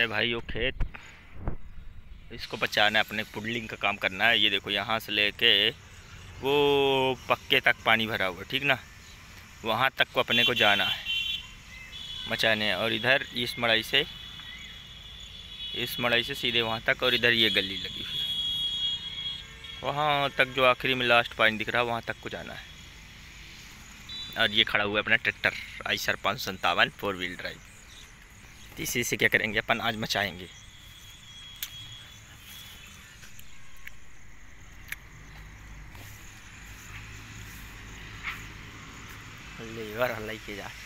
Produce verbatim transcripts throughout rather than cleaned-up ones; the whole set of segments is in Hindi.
है भाई वो खेत, इसको बचाना है, अपने पुडलिंग का काम करना है। ये देखो यहाँ से लेके वो पक्के तक पानी भरा हुआ, ठीक ना, वहाँ तक को अपने को जाना है बचाने। और इधर इस मड़ाई से इस मड़ाई से सीधे वहाँ तक, और इधर ये गली लगी हुई है, वहाँ तक जो आखिरी में लास्ट पानी दिख रहा है वहाँ तक को जाना है। और ये खड़ा हुआ है अपना ट्रैक्टर आइसर पाँच सौ संतावन फोर व्हील ड्राइव। इसी से क्या करेंगे अपन, आज मचाएंगे। लेवर हलाई के जा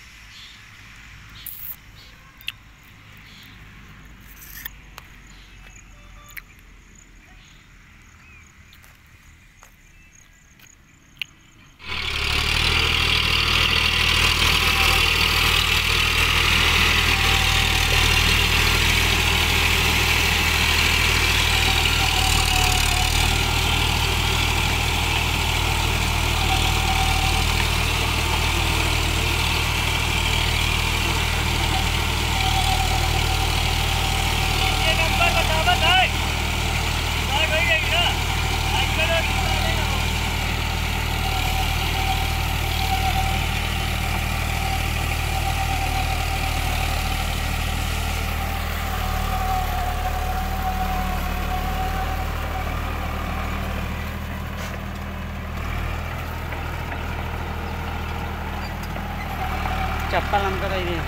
चप्पल हमको दे दिए,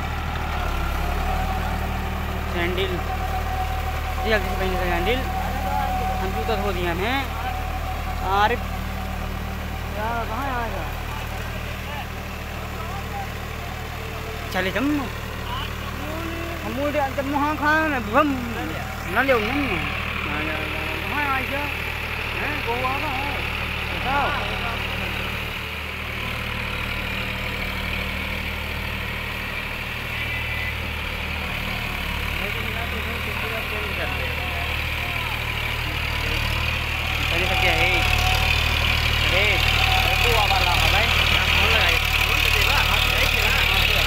सैंडल जल्दी से पहले सैंडल हम जूता धो दिया हमें। अरे यार कहाँ आ जा चले तुम हम जब वहाँ खाए ना हम न ले वहाँ आ जा गोवा बताओ। क्या है अरे तू आवाज लगा भाई फोन लगाई फोन तो देगा हाथ है कि ना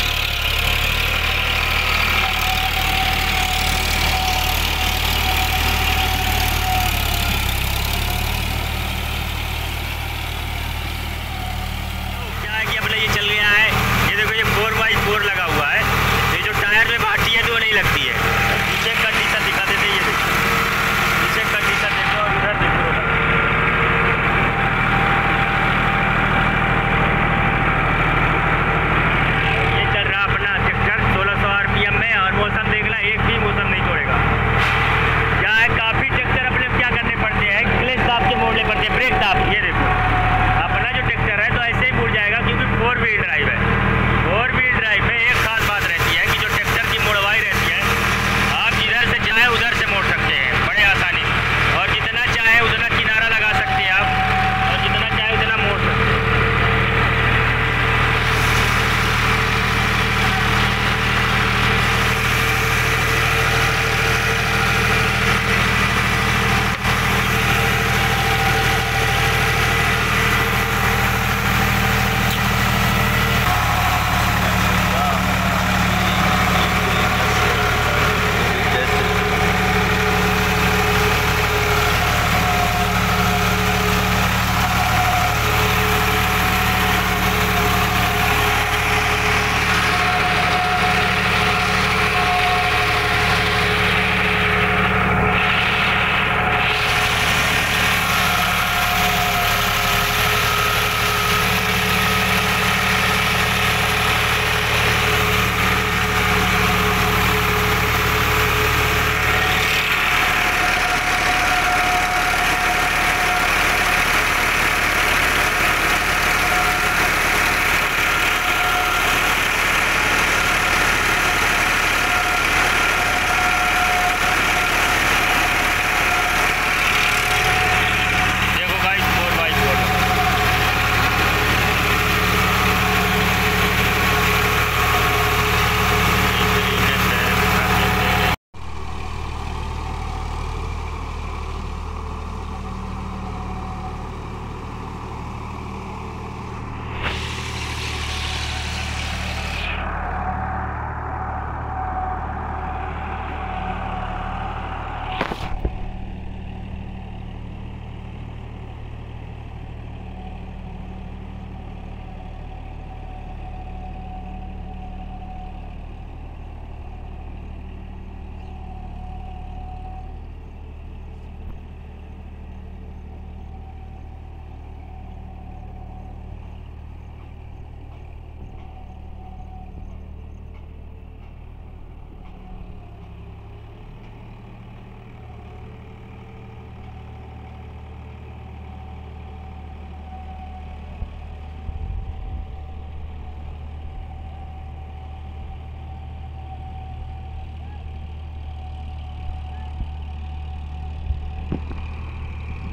क्या है कि अपने ये चल गया है। ये देखो ये फोर बाई फोर लगा हुआ है, ये जो टायर में भाटी है तो नहीं लगती है। पीछे का शीशा दिखा देते, ये देखो पीछे का शीशा देखो और उधर देखो। मौसम देखना, एक भी मौसम नहीं छोड़ेगा। क्या है काफ़ी ट्रैक्टर अपने क्या करने पड़ते हैं, क्लच दाब के मोड़ने पड़ते हैं, ब्रेक दाब। ये देखो अपना जो ट्रैक्टर है तो ऐसे ही मुड़ जाएगा, क्योंकि फोर व्हील ड्राइव है। फोर व्हील ड्राइव में एक खास बात रहती है कि जो ट्रैक्टर की मुड़वाई रहती है, आप जिधर से चाहे उधर से मोड़ सकते हैं बड़े आसानी से, और जितना चाहे उतना किनारा लगा सकते हैं आप, और जितना चाहे उतना मोड़ सकते हैं।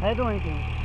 है तो वहीं पे।